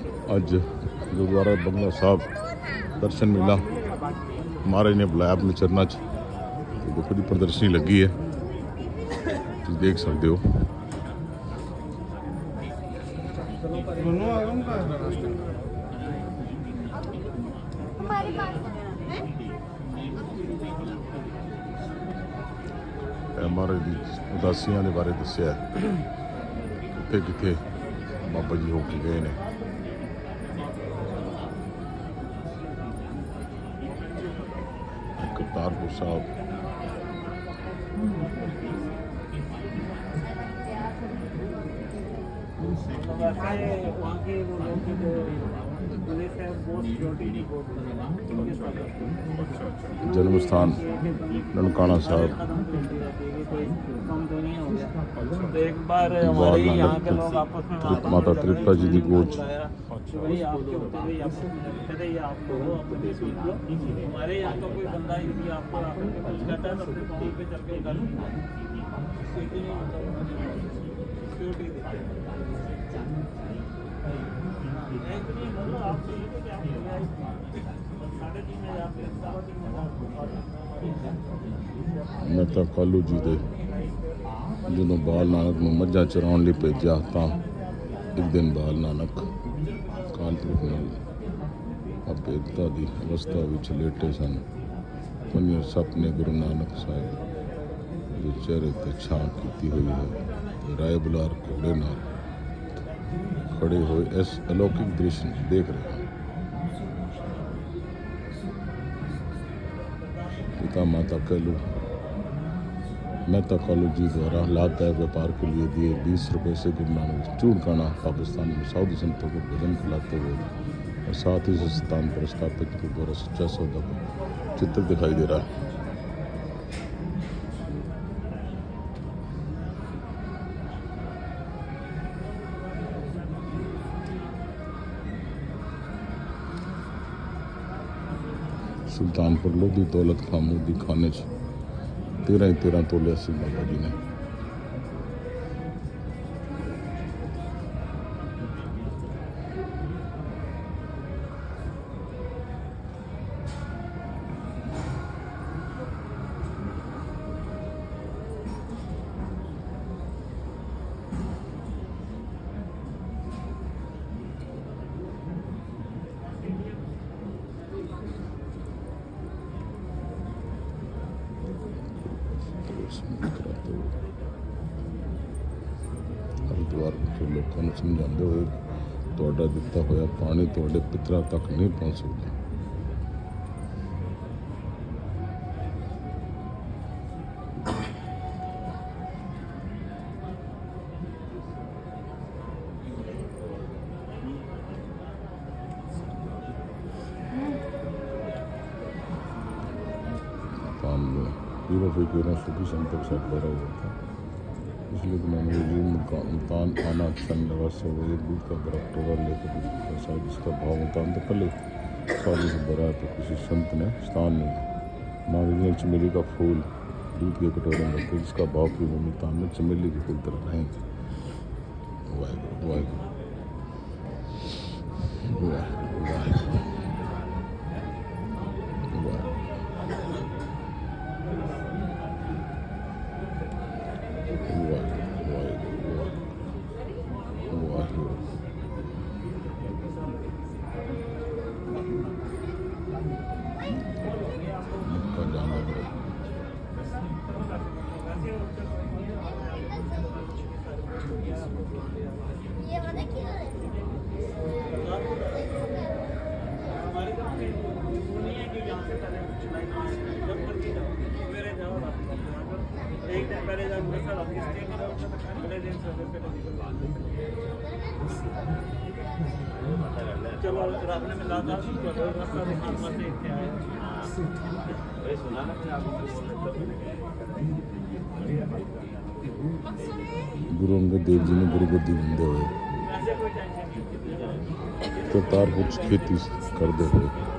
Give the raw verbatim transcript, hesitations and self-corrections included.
अज गुरुद्वारा बंगला साहब दर्शन मेला महाराज ने बुलाया अपने चरणा च। तो देखो जी प्रदर्शनी लगी है, तुम देख सकते हो। महाराज की उदासियां के बारे दसिया कितने कितने बाबा जी होके गए ने। करतारपुर साहब जन्म स्थान ननकाना साहब, एक बार हमारे यहाँ के लोग आपस में माता त्रिपुरा जी की गोच। हमारे यहाँ का कोई बंदा यदि आपको कुछ कहता है तो अपने फोन पे चल के कर मैं तो कालू जी दे जो बाल नानक में मझा चराउण लई भेजा तो एक दिन बाल नानक कालपुरख नाल अभेदता की अवस्था विच लेटे सन। पंजे सपने गुरु नानक साहब जो चेहरे पर छां की हुई है। राय बुलार घोड़े नाल खड़े हुए इस अलौकिक दृश्य देख रहे हैं। पिता माता कहलू मेहता कालू जी द्वारा लाभदायक व्यापार के लिए दिए बीस रुपये से गुरु नानक चूड़काना पाकिस्तान में साधु संतों को भोजन खिलाते हुए और साथ ही इस स्थान पर स्थापित गुरुद्वारा सच्चा सौदा का चित्र दिखाई दे रहा है। सुल्तानपुर लोधी दौलत खां मोदी खाने तेरह ही तेरह तोले सी बाबा जी ने। हरिद्वार के लोगों को समझाते हुए तुहाडा दिता होया पानी तुहाडे पितरां तक नहीं पहुँच सकता। पीरों फकीरों सुखी संतों से भरा हुआ था, इसलिए कि मैंने ये मुल्तान आना सन लगा से वो एक दूध का दरख्त और लेकर ऐसा जिसका भाव मुल्तान तो पहले सालों से भरा है। तो किसी संत ने स्थान में नारियल चमेली का फूल दूध के कटोरे में रखे जिसका भाव भी मुल्तान में चमेली के फूल तरह रहेंगे। वाहिगुरू वाहिगुरू वाहिगुरू। चलो रास्ते में लाता रास्ता से इतने आए सुना ना गुरु अंगद देव जी ने गुरु गद्दी दिंदे हुए करतारपुर खेती करते हुए